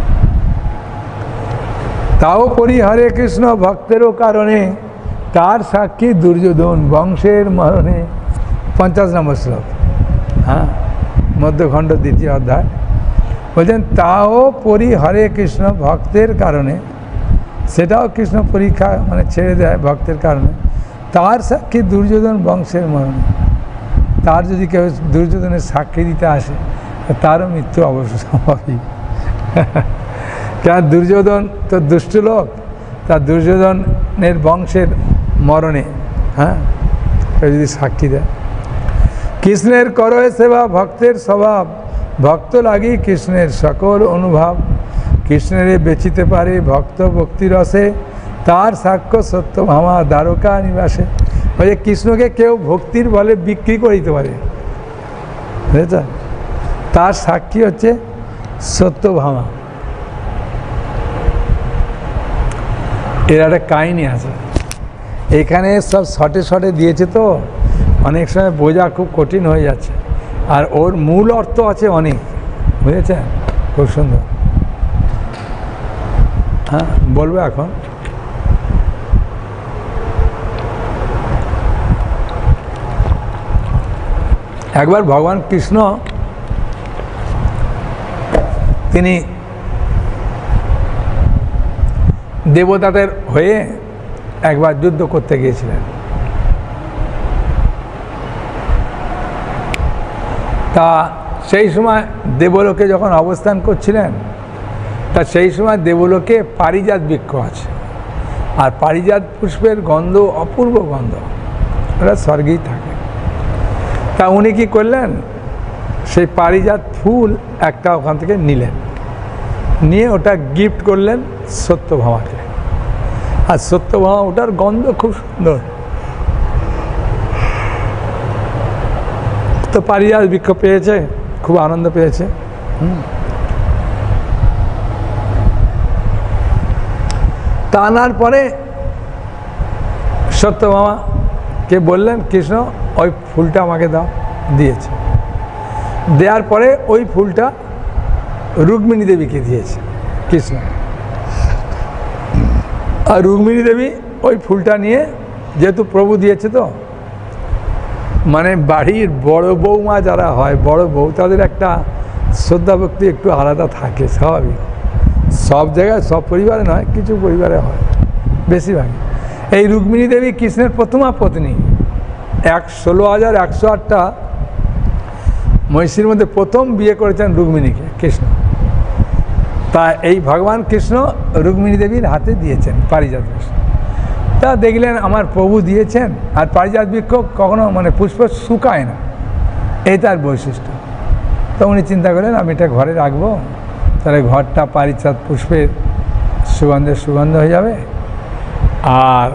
তাও করি হরে কৃষ্ণ ভক্তেরও কারণে, তার সাক্ষী দুর্যোধন বংশের মরণে। পঞ্চাশ নম্বর শ্লোক, হ্যাঁ, মধ্যখণ্ড দ্বিতীয় অধ্যায়। বলছেন তাও পরি হরে কৃষ্ণ ভক্তের কারণে, সেটাও কৃষ্ণ পরীক্ষা মানে ছেড়ে দেয় ভক্তের কারণে। তার সাক্ষী দুর্যোধন বংশের মরণে। তার যদি কেউ দুর্যোধনের সাক্ষী দিতে আসে, তারও মৃত্যু অবশ্য সম্ভবই। কেন দুর্যোধন তো দুষ্ট লোক, তার দুর্যোধনের বংশের মরণে, হ্যাঁ, কেউ যদি সাক্ষী দেয়। কৃষ্ণের করয় সেবা ভক্তের স্বভাব, ভক্ত লাগি কৃষ্ণের সকল অনুভব। কৃষ্ণেরে বেচিতে পারে ভক্ত ভক্তি রসে, তার সাক্ষ্য সত্যভামা দ্বারকা নিবাসে। বলে কৃষ্ণকে কেউ ভক্তির বলে বিক্রি করে দিতে পারে, বুঝেছ? তার সাক্ষী হচ্ছে সত্যভামা। এর একটা কাহিনী আছে, এখানে সব শর্টে শর্টে দিয়েছে, তো অনেক সময় বোঝা খুব কঠিন হয়ে যাচ্ছে। আর ওর মূল অর্থ আছে অনেক, বুঝেছেন? খুব সুন্দর। হ্যাঁ, বলবো এখন। একবার ভগবান কৃষ্ণ তিনি দেবতাদের হয়ে একবার যুদ্ধ করতে গিয়েছিলেন। তা সেই সময় দেবলোকে যখন অবস্থান করছিলেন, তা সেই সময় দেবলোকে পারিজাত বৃক্ষ আছে, আর পারিজাত পুষ্পের গন্ধ অপূর্ব গন্ধ, ওরা স্বর্গেই থাকে। তা উনি কী করলেন, সেই পারিজাত ফুল একটা ওখান থেকে নিলেন, নিয়ে ওটা গিফট করলেন সত্যভামাকে। আর সত্যভামা ওটার গন্ধ খুব সুন্দর। তো পারিজাত বৃক্ষ পেয়েছে, খুব আনন্দ পেয়েছে। হুম তা আনার পরে সত্যভামাকে বললেন কৃষ্ণ ওই ফুলটা আমাকে দাও, দিয়েছে। দেওয়ার পরে ওই ফুলটা রুক্মিণী দেবীকে দিয়েছে কৃষ্ণ। আর রুক্মিণী দেবী ওই ফুলটা নিয়ে, যেহেতু প্রভু দিয়েছে, তো মানে বাড়ির বড় বৌমা যারা হয়, বড় বউ, তাদের একটা শ্রদ্ধা ভক্তি একটু আলাদা থাকে, স্বাভাবিক। সব জায়গায় সব পরিবারে নয়, কিছু পরিবারে হয়, বেশিরভাগ। এই রুক্মিণী দেবী কৃষ্ণের প্রথমা পত্নী। এক ষোলো হাজার একশো আটটা মহিষীর মধ্যে প্রথম বিয়ে করেছেন রুক্মিণীকে কৃষ্ণ। তা এই ভগবান কৃষ্ণ রুক্মিণী দেবীর হাতে দিয়েছেন পারিজাত বৃক্ষ। তা দেখলেন আমার প্রভু দিয়েছেন, আর পারিজাত বৃক্ষ কখনো মানে পুষ্প শুকায় না, এই তার বৈশিষ্ট্য। তো উনি চিন্তা করলেন আমি এটা ঘরে রাখবো, তাহলে ঘরটা পারিজাত পুষ্পের সুগন্ধের সুগন্ধ হয়ে যাবে। আর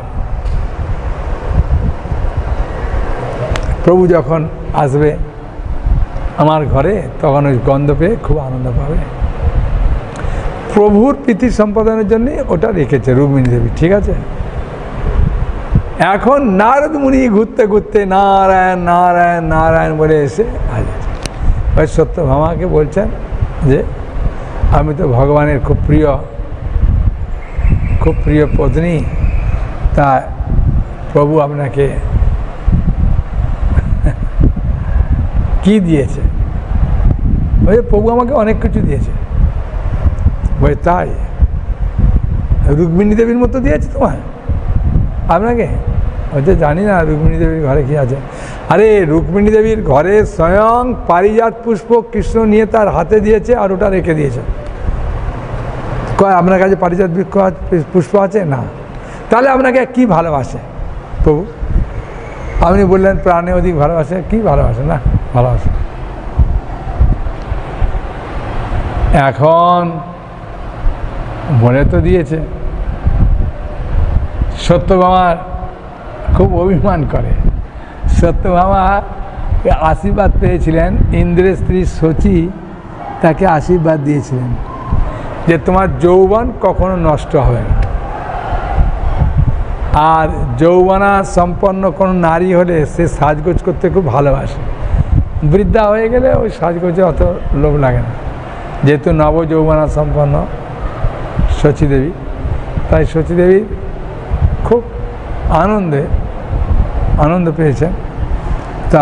প্রভু যখন আসবে আমার ঘরে তখন ওই গন্ধ পেয়ে খুব আনন্দ পাবে। প্রভুর প্রীতি সম্পাদনের জন্য ওটা রেখেছে রুক্মিণী দেবী, ঠিক আছে। এখন নারদ মুনি ঘুরতে ঘুরতে নারায়ণ নারায়ণ নারায়ণ বলে এসে হাজির। ওই সত্যভামাকে বলছেন যে আমি তো ভগবানের খুব প্রিয় খুব প্রিয় পত্নী, তা প্রভু আপনাকে কি দিয়েছে? ওই প্রভু আমাকে অনেক কিছু দিয়েছে। ওই তাই রুক্মিণী দেবীর মতো দিয়েছে তোমার আপনাকে? হয়তো জানি না রুক্মিণী দেবীর ঘরে কি আছে। আরে রুক্মিণী দেবীর ঘরে স্বয়ং পারিজাত পুষ্প কৃষ্ণ নিয়ে তার হাতে দিয়েছে, আর ওটা রেখে দিয়েছে। কয় আপনার কাছে পারিজাত বৃক্ষ পুষ্প আছে না? তাহলে আপনাকে কি ভালোবাসে প্রভু? আপনি বললেন প্রাণে অধিক ভালোবাসে। কি ভালোবাসে? না ভালোবাসে। এখন বলে তো দিয়েছে। সত্যভামার খুব অভিমান করে। সত্যভামা আশীর্বাদ পেয়েছিলেন, ইন্দ্রের স্ত্রী শচী তাকে আশীর্বাদ দিয়েছিলেন যে তোমার যৌবন কখনো নষ্ট হবে না। আর যৌবনা সম্পন্ন কোনো নারী হলে সে সাজগোজ করতে খুব ভালোবাসে। বৃদ্ধা হয়ে গেলে ওই সাজগোজে অত লোভ লাগে না, যেহেতু নব যৌবনা সম্পন্ন শচী দেবী। তাই শচী দেবী খুব আনন্দে আনন্দ পেয়েছেন। তা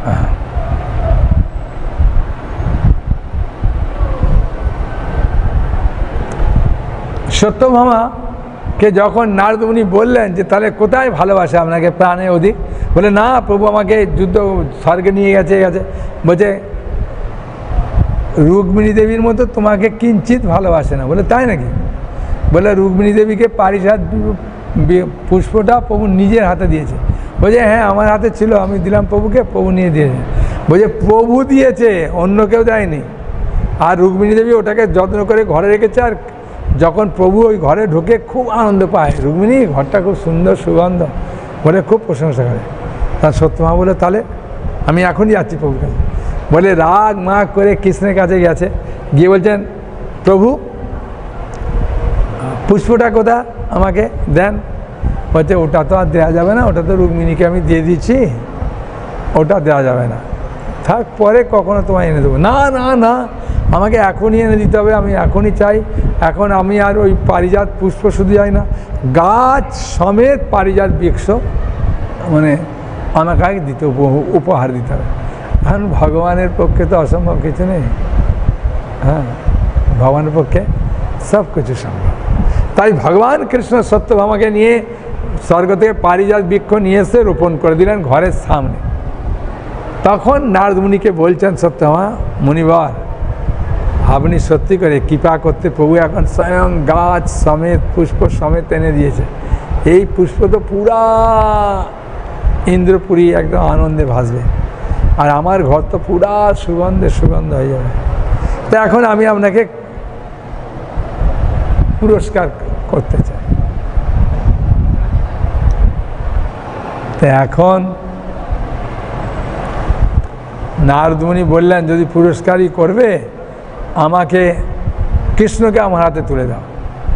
সত্যভামাকে যখন নারদ মুনি বললেন যে তাহলে কোথায় ভালোবাসে আপনাকে প্রাণে অধিক, বলে না প্রভু আমাকে যুদ্ধ স্বর্গে নিয়ে গেছে গেছে বলছে রুক্মিণী দেবীর মতো তোমাকে কিঞ্চিত ভালোবাসে না। বলে তাই নাকি? বলে রুক্মিণী দেবীকে পারিজাত পুষ্পটা প্রভু নিজের হাতে দিয়েছে। বলছে হ্যাঁ আমার হাতে ছিল, আমি দিলাম প্রভুকে, প্রভু নিয়ে দিয়েছে। বলছে প্রভু দিয়েছে, অন্য কেউ দেয়নি। আর রুক্মিণী দেবী ওটাকে যত্ন করে ঘরে রেখেছে, আর যখন প্রভু ওই ঘরে ঢোকে খুব আনন্দ পায়। রুক্মিণী ঘরটা খুব সুন্দর সুগন্ধ বলে খুব প্রশংসা করে। তার সত্যমা বলে তাহলে আমি এখনই যাচ্ছি প্রভুর কাছে। বলে রাগ মাগ করে কৃষ্ণের কাছে গেছে, গিয়ে বলছেন প্রভু পুষ্পটা কোথা আমাকে দেন। বলছে ওটা তো আর দেওয়া যাবে না, ওটা তো রুক্মিণীকে আমি দিয়ে দিচ্ছি, ওটা দেওয়া যাবে না, থাক পরে কখনো তোমায় এনে দেবো। না না না আমাকে এখনই এনে দিতে হবে, আমি এখনই চাই। এখন আমি আর ওই পারিজাত পুষ্প শুধু যাই না, গাছ সমেত পারিজাত বৃক্ষ মানে আমাকে দিতে উপহার দিতে হবে। কারণ ভগবানের পক্ষে তো অসম্ভব কিছু নেই। হ্যাঁ ভগবানের পক্ষে সব কিছু সম্ভব। তাই ভগবান কৃষ্ণ সত্যভামাকে নিয়ে স্বর্গ থেকে পারিজাত বৃক্ষ নিয়ে এসে রোপণ করে দিলেন ঘরের সামনে। তখন নারদ মুনিকে বলছেন সত্যভামা মুনিবর আপনি সত্যি করে কৃপা করতে প্রভু এখন স্বয়ং গাছ সমেত পুষ্প সমেত এনে দিয়েছে। এই পুষ্প তো পুরা ইন্দ্রপুরী একদম আনন্দে ভাসবে, আর আমার ঘর তো পুরা সুগন্ধে সুগন্ধ হয়ে যাবে। তো এখন আমি আপনাকে পুরস্কার করতে চাই। তো এখন নারদ মুনি বললেন যদি পুরস্কারই করবে আমাকে কৃষ্ণকে আমার হাতে তুলে দাও।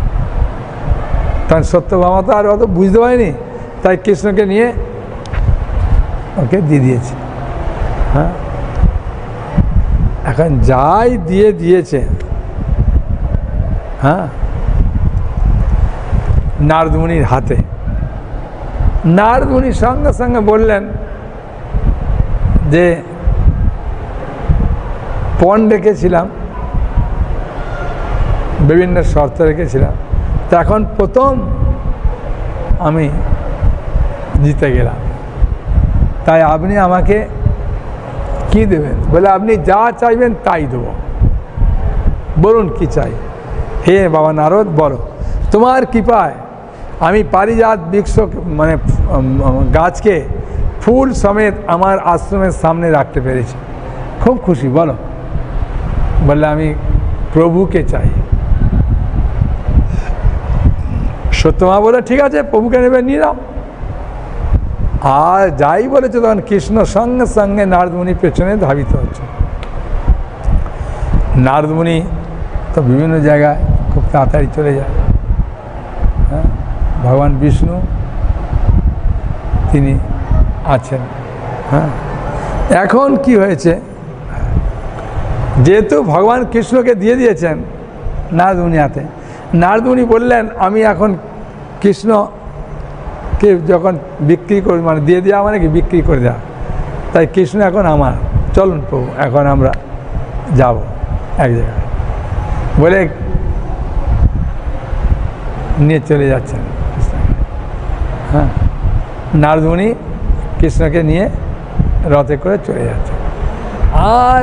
তখন সত্যভামা তো আর অত বুঝতে পারেনি, তাই কৃষ্ণকে নিয়ে ওকে দিয়ে দিয়েছে। হ্যাঁ এখন যাই দিয়ে দিয়েছে হ্যাঁ নারদ মুনির হাতে। নারদ মুনি সঙ্গে সঙ্গে বললেন যে পণ রেখেছিলাম, বিভিন্ন শর্ত রেখেছিলাম, তো এখন প্রথম আমি জিতে গেলাম, তাই আপনি আমাকে কি দেবেন? বলে আপনি যা চাইবেন তাই দেবো, বলুন কি চাই। হে বাবা নারদ বলো, তোমার কৃপায় আমি পারিজাত বৃক্ষ মানে গাছকে ফুল সমেত আমার আশ্রমের সামনে রাখতে পেরেছি, খুব খুশি, বলো। বললে আমি প্রভুকে চাই। সত্যমা বলে ঠিক আছে, প্রভুকে নেবে, নিয়ে নাও। আর যাই বলেছে তখন কৃষ্ণ সঙ্গে সঙ্গে নারদমুনি পেছনে ধাবিত হচ্ছে। নারদমুনি তো বিভিন্ন জায়গায় খুব তাড়াতাড়ি চলে যায়। হ্যাঁ, ভগবান বিষ্ণু তিনি আছেন। হ্যাঁ, এখন কি হয়েছে, যেহেতু ভগবান কৃষ্ণকে দিয়ে দিয়েছেন নারদমুনি হাতে, নারদমুনি বললেন আমি এখন কৃষ্ণকে যখন বিক্রি করে মানে দিয়ে দেওয়া মানে কি বিক্রি করে দেওয়া, তাই কৃষ্ণ এখন আমার, চলুন প্রভু এখন আমরা যাব এক জায়গায় বলে নিয়ে চলে যাচ্ছেন। হ্যাঁ, নারদমুনি কৃষ্ণকে নিয়ে রথে করে চলে যাচ্ছে। আর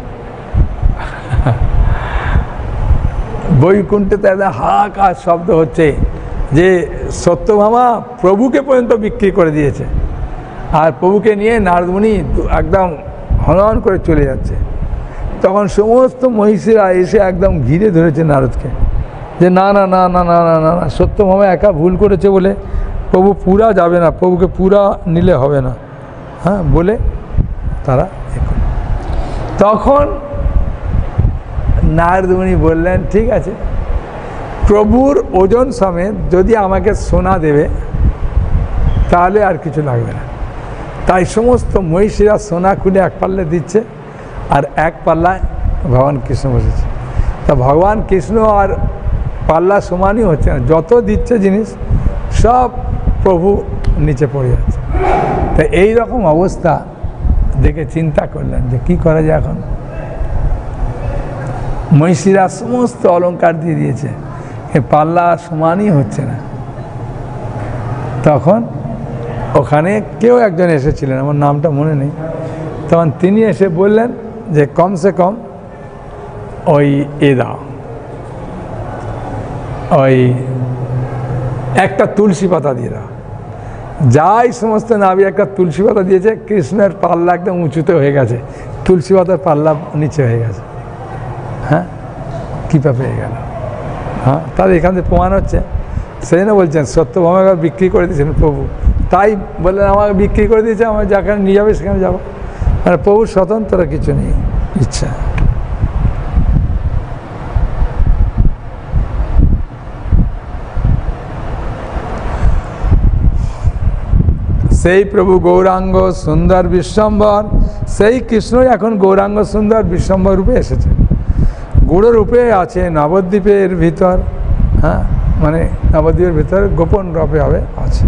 বৈকুণ্ঠে একটা হাহাকার শব্দ হচ্ছে যে সত্যভামা প্রভুকে পর্যন্ত বিক্রি করে দিয়েছে, আর প্রভুকে নিয়ে নারদমুনি একদম হনন করে চলে যাচ্ছে। তখন সমস্ত মহিষীরা এসে একদম ঘিরে ধরেছে নারদকে, যে না না না না না না না না সত্যভামা একা ভুল করেছে বলে প্রভু পুরা যাবে না, প্রভুকে পুরা নিলে হবে না। হ্যাঁ, বলে তারা এখন তখন নারদমুনি বললেন ঠিক আছে, প্রভুর ওজন সমেত যদি আমাকে সোনা দেবে তাহলে আর কিছু লাগবে না। তাই সমস্ত মহিষীরা সোনা খুলে এক পাল্লা দিচ্ছে, আর এক পাল্লায় ভগবান কৃষ্ণ বসেছে। তা ভগবান কৃষ্ণ আর পাল্লা সমানই হচ্ছে না, যত দিচ্ছে জিনিস সব প্রভু নিচে পড়ে যাচ্ছে। তা এই রকম অবস্থা দেখে চিন্তা করলেন যে কি করা যায় এখন। মহিষীরা সমস্ত অলংকার দিয়ে দিয়েছে, এ পাল্লা সমানই হচ্ছে না। তখন ওখানে কেউ একজন এসেছিলেন, আমার নামটা মনে নেই, তখন তিনি এসে বললেন যে কমসে কম ওই এ দাও, ওই একটা তুলসী পাতা দিয়ে দাও। যাই সমস্ত নাবি একটা তুলসী পাতা দিয়েছে, কৃষ্ণের পাল্লা একদম উঁচুতে হয়ে গেছে, তুলসী পাতার পাল্লা নিচে হয়ে গেছে। হ্যাঁ, কৃপা পেয়ে গেল। হ্যাঁ, তাহলে এখান থেকে প্রমাণ হচ্ছে, সেই জন্য বলছেন সত্যভামা বিক্রি করে দিয়েছেন প্রভু, তাই বললেন আমাকে বিক্রি করে দিয়েছে, আমার যেখানে নিয়ে যাবে সেখানে যাবো। মানে প্রভুর স্বতন্ত্র কিছু নেই, ইচ্ছা। সেই প্রভু গৌরাঙ্গ সুন্দর বিশ্বম্বর, সেই কৃষ্ণই এখন গৌরাঙ্গ সুন্দর বিশ্বম্বর রূপে এসেছে। গুড় রূপে আছে নবদ্বীপের ভিতর। হ্যাঁ, মানে নবদ্বীপের ভিতর গোপন রূপে হবে আছে।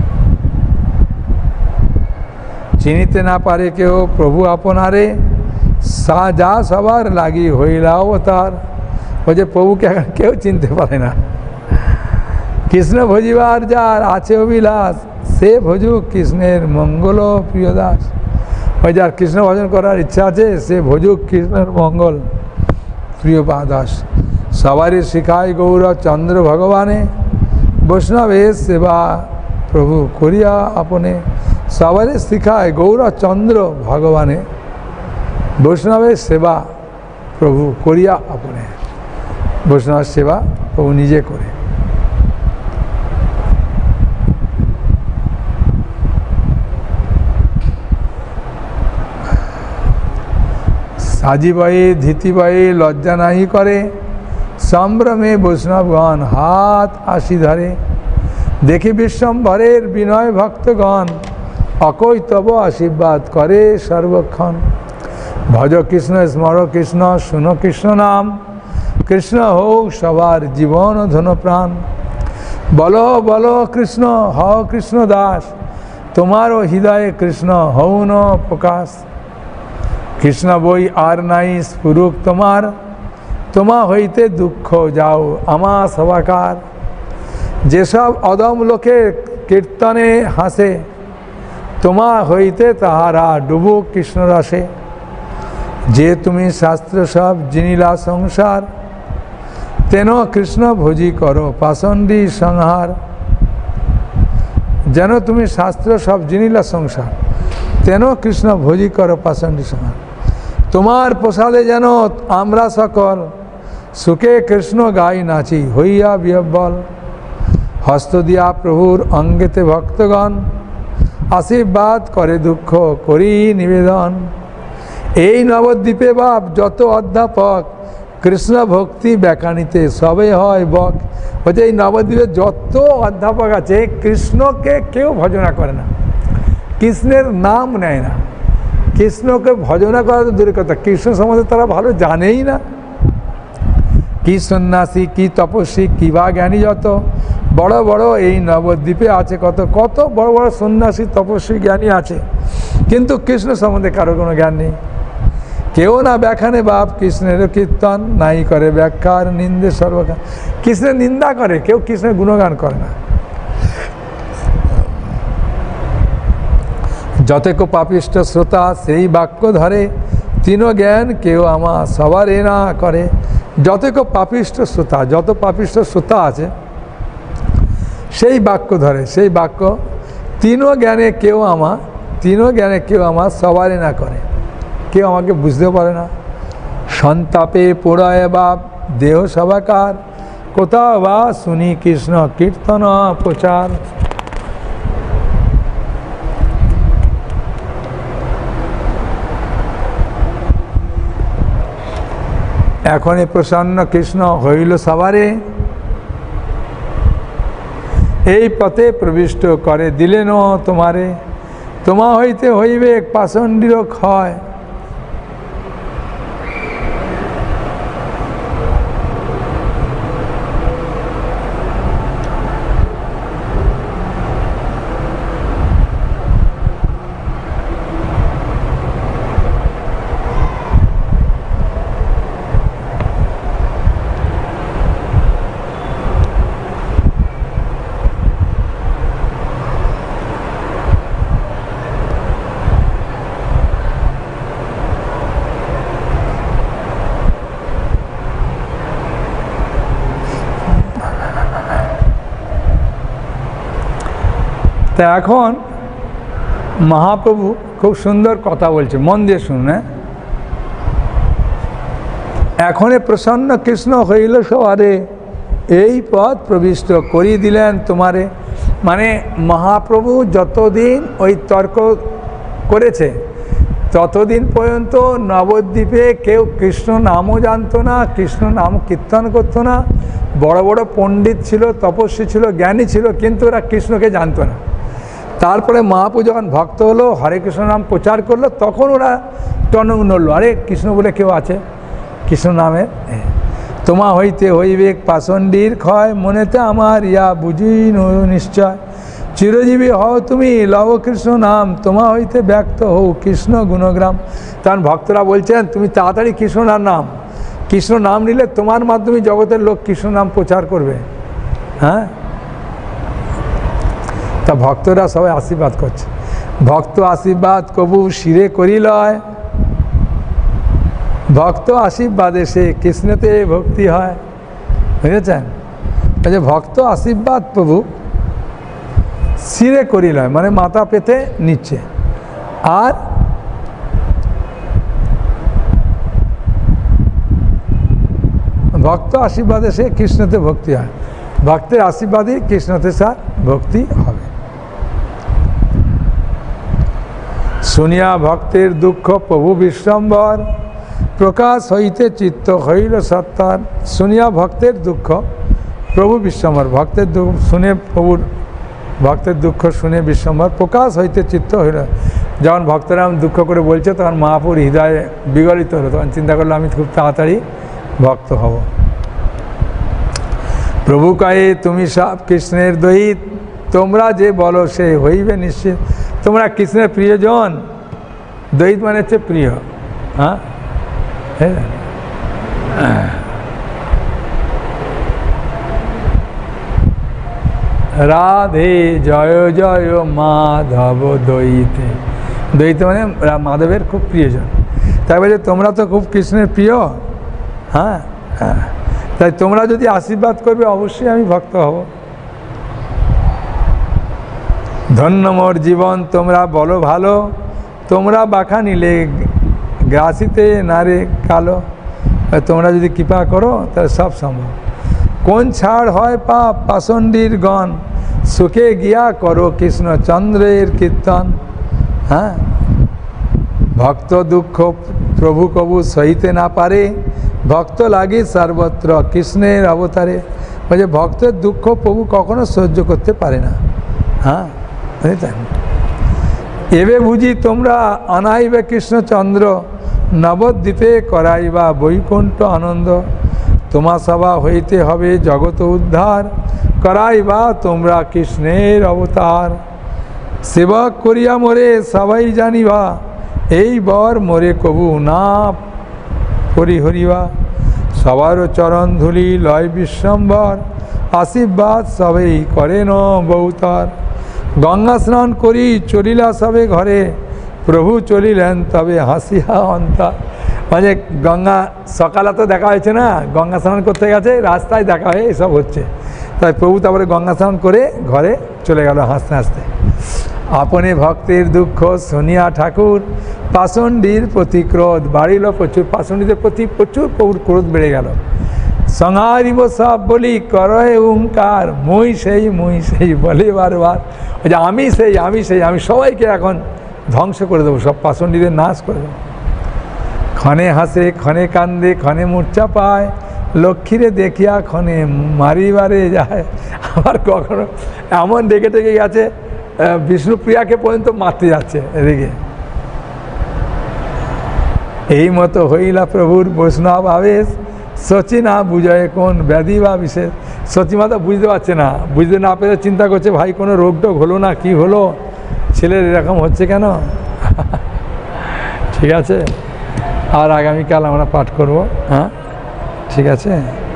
চিনিতে না পারে কেউ প্রভু আপনারে, সা যা সবার লাগি হইলা অবতার। ওই যে প্রভুকে এখন কেউ চিনতে পারে না। কৃষ্ণ ভজিবার যার আছে অভিলাষ, সে ভজুক কৃষ্ণের মঙ্গল প্রিয় দাস। ওই যার কৃষ্ণ ভজন করার ইচ্ছা আছে সে ভজুক কৃষ্ণের মঙ্গল প্রিয় দাস। সবারই শিখায় গৌর চন্দ্র ভগবানে, বৈষ্ণবের সেবা প্রভু করিয়া আপনে। সবারই শিখায় গৌর চন্দ্র ভগবানে, বৈষ্ণবের সেবা প্রভু করিয়া আপনে। বৈষ্ণবের সেবা প্রভু নিজে করে। সাজিবায়ে ধীতিবায়ে লজ্জা নাহি করে, সম্ভ্রমে বৈষ্ণবগণ হাত আসি ধরে। দেখি বিশ্বম্ভরের বিনয় ভক্তগণ, অকই তব আশীর্বাদ করে সর্বক্ষণ। ভজ কৃষ্ণ স্মর কৃষ্ণ শুনো কৃষ্ণ নাম, কৃষ্ণ হোক সবার জীবন ধন প্রাণ। বলো বলো কৃষ্ণ হও কৃষ্ণ দাস, তোমারও হৃদয়ে কৃষ্ণ হও ন প্রকাশ। কৃষ্ণ বই আর নাই স্ফুরুক তোমার, তোমা হইতে দুঃখ যাও আমা সবাকার। যেসব অদম লোকে কীর্তনে হাসে, তোমা হইতে তাহারা ডুবুক কৃষ্ণ রসে। যে তুমি শাস্ত্র সব জিনিলা সংসার, তেন কৃষ্ণ ভোজি করো পাষণ্ডী সংহার। যেন তুমি শাস্ত্র সব জিনিলা সংসার, তেন কৃষ্ণ ভোজি করো পাষণ্ডী সংহার। তোমার প্রসাদে যেন আমরা সকল সুখে কৃষ্ণ গাই নাচি হইয়া বিহ্বল। হস্ত দিয়া প্রভুর অঙ্গেতে ভক্তগণ, আশীর্বাদ করে দুঃখ করি নিবেদন। এই নবদ্বীপে বাপ যত অধ্যাপক, কৃষ্ণ ভক্তি ব্যাখ্যানিতে সবে হয় বক। বলছে এই নবদ্বীপে যত অধ্যাপক আছে কৃষ্ণকে কেউ ভজনা করে না, কৃষ্ণের নাম নেয় না। কৃষ্ণকে ভজনা করা তো দূরের কথা, কৃষ্ণ সম্বন্ধে তারা ভালো জানেই না। কি সন্ন্যাসী, কি তপস্বী, কি বা জ্ঞানী যত বড় বড় এই নবদ্বীপে আছে, কত কত বড় বড় সন্ন্যাসী তপস্বী জ্ঞানী আছে, কিন্তু কৃষ্ণ সম্বন্ধে কারো কোনো জ্ঞান নেই। কেউ না ব্যাখ্যানে বাপ কৃষ্ণের কীর্তন, নাই করে ব্যাখ্যার নিন্দে সর্বকাল। কৃষ্ণের নিন্দা করে, কেউ কৃষ্ণের গুণগান করে না। যতেক পাপিষ্ঠ শ্রোতা সেই বাক্য ধরে, তিন জ্ঞান কেউ আমা সবার এ না করে। যতেক পাপিষ্ঠ শ্রোতা, যত পাপিষ্ঠ শ্রোতা আছে সেই বাক্য ধরে, সেই বাক্য তিন জ্ঞানে কেউ আমা, তিন জ্ঞানে কেউ আমার সবারই না করে, কেউ আমাকে বুঝতেও পারে না। সন্তাপে পোড়ায় বাপ দেহ সবাকার, কোথাও বা শুনি কৃষ্ণ কীর্তন প্রচার। এখনই প্রসন্ন কৃষ্ণ হইল সবারে, এই পথে প্রবিষ্ট করে দিলেন তোমারে। তোমা হইতে হইবে পাষণ্ডীর ক্ষয়, তা এখন মহাপ্রভু খুব সুন্দর কথা বলছে, মন দিয়ে শুনুন। এখনে প্রসন্ন কৃষ্ণ হইল সবারে, এই পথ প্রবিষ্ট করিয়ে দিলেন তোমারে। মানে মহাপ্রভু যতদিন ওই তর্ক করেছে ততদিন পর্যন্ত নবদ্বীপে কেউ কৃষ্ণ নামও জানতো না, কৃষ্ণ নাম কীর্তন করতো না। বড় বড় পণ্ডিত ছিল, তপস্বী ছিল, জ্ঞানী ছিল, কিন্তু ওরা কৃষ্ণকে জানতো না। তারপরে মহাপ্রভু যখন ভক্ত হলো, হরে কৃষ্ণ নাম প্রচার করলো, তখন ওরা টনক নড়লো, আরে কৃষ্ণ বলে কেউ আছে, কৃষ্ণ নামে। তোমা হইতে হইবে পাষণ্ডীর ক্ষয়, মনেতে আমার ইয়া বুঝি নিশ্চয়। চিরজীবী হও তুমি লব কৃষ্ণ নাম, তোমা হইতে ব্যক্ত হও কৃষ্ণ গুণগ্রাম। তখন ভক্তরা বলছেন তুমি তাড়াতাড়ি কৃষ্ণনার নাম, কৃষ্ণ নাম নিলে তোমার মাধ্যমে জগতের লোক কৃষ্ণ নাম প্রচার করবে। হ্যাঁ, তা ভক্তরা সবাই আশীর্বাদ করছে। ভক্ত আশীর্বাদ কবু শিরে করিলয়, ভক্ত আশীর্বাদে সে কৃষ্ণতে ভক্তি হয়। বুঝেছেন? যে ভক্ত আশীর্বাদ প্রভু শিরে করিলয়, মানে মাথা পেতে নিচ্ছে। আর ভক্ত আশীর্বাদে সে কৃষ্ণতে ভক্তি হয়, ভক্তের আশীর্বাদই কৃষ্ণতে তার ভক্তি হবে। শুনিয়া ভক্তের দুঃখ প্রভু বিশ্বম্বর, প্রকাশ হইতে চিত্ত হইল সত্তর। শুনিয়া ভক্তের দুঃখ প্রভু বিশ্বম্বর, ভক্তের দুঃখ শুনে প্রভুর ভক্তের দুঃখ শুনে বিশ্বম্বর, প্রকাশ হইতে চিত্ত হইল। যখন ভক্তরা দুঃখ করে বলছে তখন মহাপুর হৃদয়ে বিগলিত হলো, তখন চিন্তা করলো আমি খুব তাড়াতাড়ি ভক্ত হব। প্রভু কয়ে তুমি সব কৃষ্ণের দহিত, তোমরা যে বলো সে হইবে নিশ্চিত। তোমরা কৃষ্ণের প্রিয়জন, দহিত মানে হচ্ছে প্রিয়। হ্যাঁ, রাধে জয় জয় মাধব দইতে। দইতে মানে মাধবের খুব প্রিয়জন। তাই বলে তোমরা তো খুব কৃষ্ণের প্রিয়, হ্যাঁ হ্যাঁ, তাই তোমরা যদি আশীর্বাদ করবে অবশ্যই আমি ভক্ত হব। ধন্য মোর জীবন তোমরা বলো ভালো, তোমরা বাখা নিলে গ্রাসিতে নারে কালো। তোমরা যদি কৃপা করো তাহলে সব সম্ভব। কোন ছাড় হয় পাপ পাষণ্ডীর গণ, সুখে গিয়া করো কৃষ্ণচন্দ্রের কীর্তন। হ্যাঁ, ভক্ত দুঃখ প্রভু কবু সহিতে না পারে, ভক্ত লাগি সর্বত্র কৃষ্ণের অবতারে। বলছে ভক্তের দুঃখ প্রভু কখনো সহ্য করতে পারে না। হ্যাঁ, বুঝলেন? এবে বুঝি তোমরা আনাইবে কৃষ্ণচন্দ্র, নবদ্বীপে করাইবা বৈকুণ্ঠ আনন্দ। তোমা সভা হইতে হবে জগত উদ্ধার, করাইবা তোমরা কৃষ্ণের অবতার। সেবা করিয়া মোরে সবাই জানিবা, এই বর মোরে কবু না পরিহরিবা। সবার চরণ ধুলি লয় বিশ্বম্বর, আশীর্বাদ সবেই করেন বহুতার। গঙ্গা স্নান করি চলিলা সবে ঘরে, প্রভু চলিলেন তবে হাসিয়া অন্তর। মানে গঙ্গা সকালে তো দেখা হয়েছে না, গঙ্গা স্নান করতে গেছে, রাস্তায় দেখা হয়ে এসব হচ্ছে। তাই প্রভু তারপরে গঙ্গা স্নান করে ঘরে চলে গেল হাসতে হাসতে। আপনে ভক্তের দুঃখ শুনিয়া ঠাকুর, পাষণ্ডীর প্রতি ক্রোধ বাড়িল প্রচুর। পাষণ্ডীদের প্রতি প্রচুর প্রভুর ক্রোধ বেড়ে গেল। সংহারিব সব বলি করয় ওঙ্কার, মুই সেই মুই সেই বলে বারবার। ওই যে আমি সেই আমি সেই আমি সবাইকে এখন ধ্বংস করে দেবো, সব পাষণ্ডীদের নাশ করে দেবো। ক্ষণে হাসে ক্ষণে কান্দে ক্ষণে মূর্ছা পায়, লক্ষ্মীরে দেখিয়া ক্ষণে মারিবারে যায়। আবার কখনো এমন ডেকে ডেকে গেছে বিষ্ণুপ্রিয়াকে পর্যন্ত মারতে যাচ্ছে এদিকে। এই মতো হইলা প্রভুর বৈষ্ণব আবেশ, সচি না বুঝয় কোন ব্যাধি বা বিশেষ। সচি মাতা বুঝতে পারছে না, বুঝতে না পেরে চিন্তা করছে ভাই কোনো রোগ টোগ হলো না, কি হলো, ছেলের এরকম হচ্ছে কেন। ঠিক আছে, আর আগামীকাল আমরা পাঠ করব। হ্যাঁ ঠিক আছে।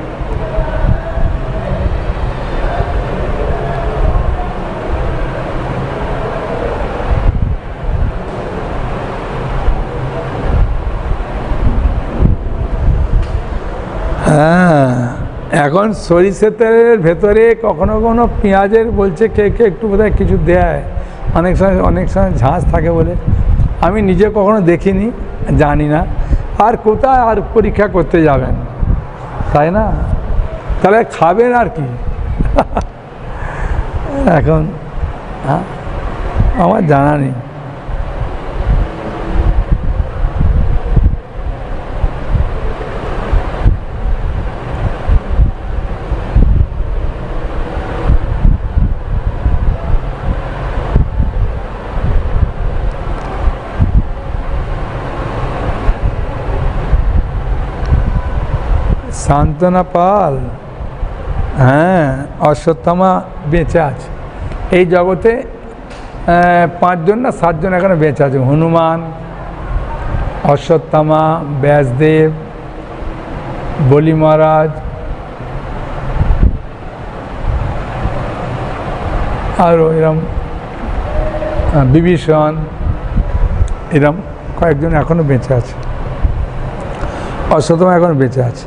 হ্যাঁ, এখন সরিষার তেলের ভেতরে কখনো কখনো পেঁয়াজের বলছে কে কে একটু বোধহয় কিছু দেয়, অনেক সময় অনেক সময় ঝাঁজ থাকে বলে। আমি নিজে কখনো দেখিনি, জানি না। আর কোথায় আর পরীক্ষা করতে যাবেন, তাই না? তাহলে খাবেন আর কি। এখন হ্যাঁ আমার জানা নেই। শান্তনা পাল, হ্যাঁ অশ্বত্থামা বেঁচে আছে এই জগতে। পাঁচজন না সাতজন এখানে বেঁচে আছে, হনুমান, অশ্বত্থামা, ব্যাসদেব, বলি মহারাজ, আরও এরম বিভীষণ, এরম কয়েকজন এখনও বেঁচে আছে। অশ্বত্থামা এখনও বেঁচে আছে।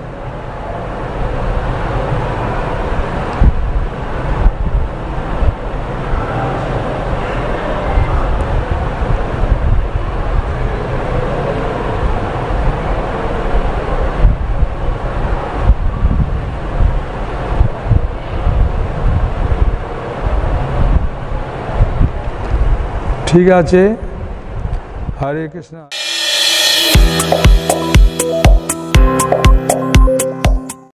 ঠিক আছে, হরে কৃষ্ণ।